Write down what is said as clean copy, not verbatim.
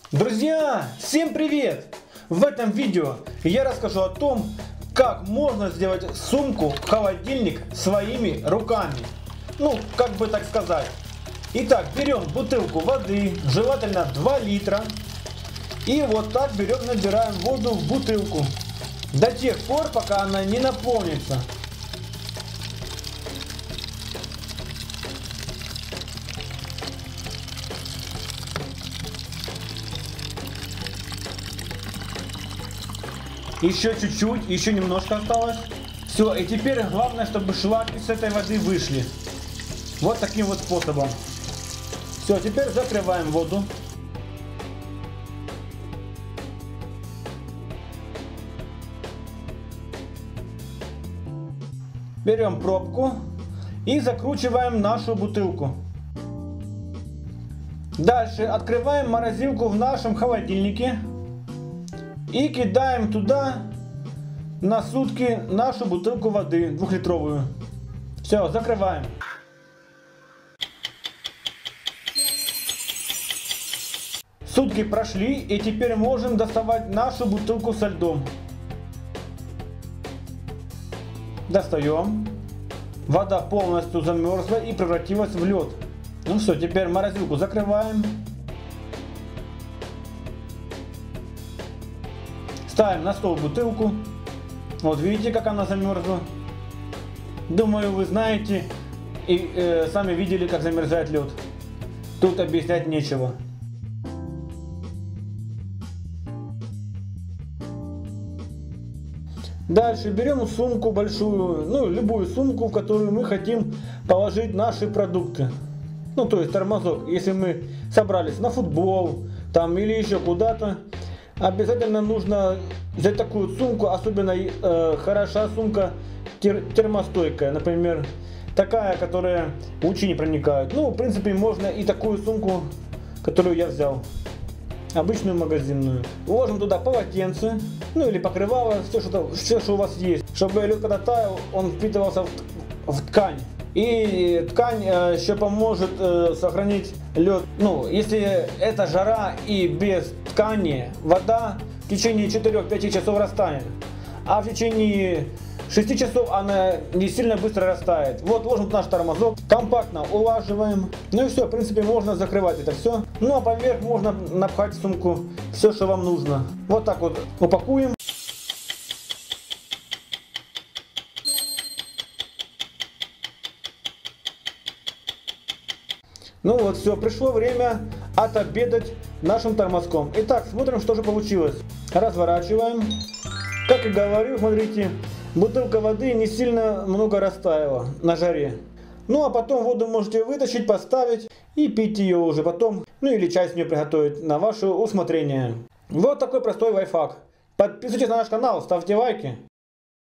Друзья, всем привет! В этом видео я расскажу о том, как можно сделать сумку-холодильник своими руками. Ну, как бы так сказать. Итак, берем бутылку воды, желательно 2 литра. И вот так берем, набираем воду в бутылку. До тех пор, пока она не наполнится. Еще чуть-чуть, еще немножко осталось. Все, и теперь главное, чтобы шлаки с этой воды вышли. Вот таким вот способом. Все, теперь закрываем воду. Берем пробку и закручиваем нашу бутылку. Дальше открываем морозилку в нашем холодильнике. И кидаем туда на сутки нашу бутылку воды 2-литровую. Все, закрываем. Сутки прошли, и теперь можем доставать нашу бутылку со льдом. Достаем. Вода полностью замерзла и превратилась в лед. Ну все, теперь морозилку закрываем. Ставим на стол бутылку. Вот видите, как она замерзла. Думаю, вы знаете и сами видели, как замерзает лед. Тут объяснять нечего. Дальше берем сумку большую, ну любую сумку, в которую мы хотим положить наши продукты. Ну то есть тормозок. Если мы собрались на футбол там или еще куда-то. Обязательно нужно взять такую сумку, особенно хороша сумка термостойкая, например, такая, которая лучи не проникают. Ну, в принципе, можно и такую сумку, которую я взял, обычную магазинную. Ложим туда полотенце, ну или покрывало, все, что у вас есть, чтобы лед, когда таял, он впитывался в ткань. И ткань еще поможет сохранить лед. Ну, если это жара и без ткани, вода в течение 4-5 часов растает. А в течение 6 часов она не сильно быстро растает. Вот ложим наш тормозок, компактно улаживаем. Ну и все, в принципе, можно закрывать это все. Ну а поверх можно напхать в сумку все, что вам нужно. Вот так вот упакуем. Ну вот, все, пришло время отобедать нашим тормозком. Итак, смотрим, что же получилось. Разворачиваем. Как и говорил, смотрите, бутылка воды не сильно много растаяла на жаре. Ну а потом воду можете вытащить, поставить и пить ее уже потом. Ну или чай с нее приготовить на ваше усмотрение. Вот такой простой лайфхак. Подписывайтесь на наш канал, ставьте лайки.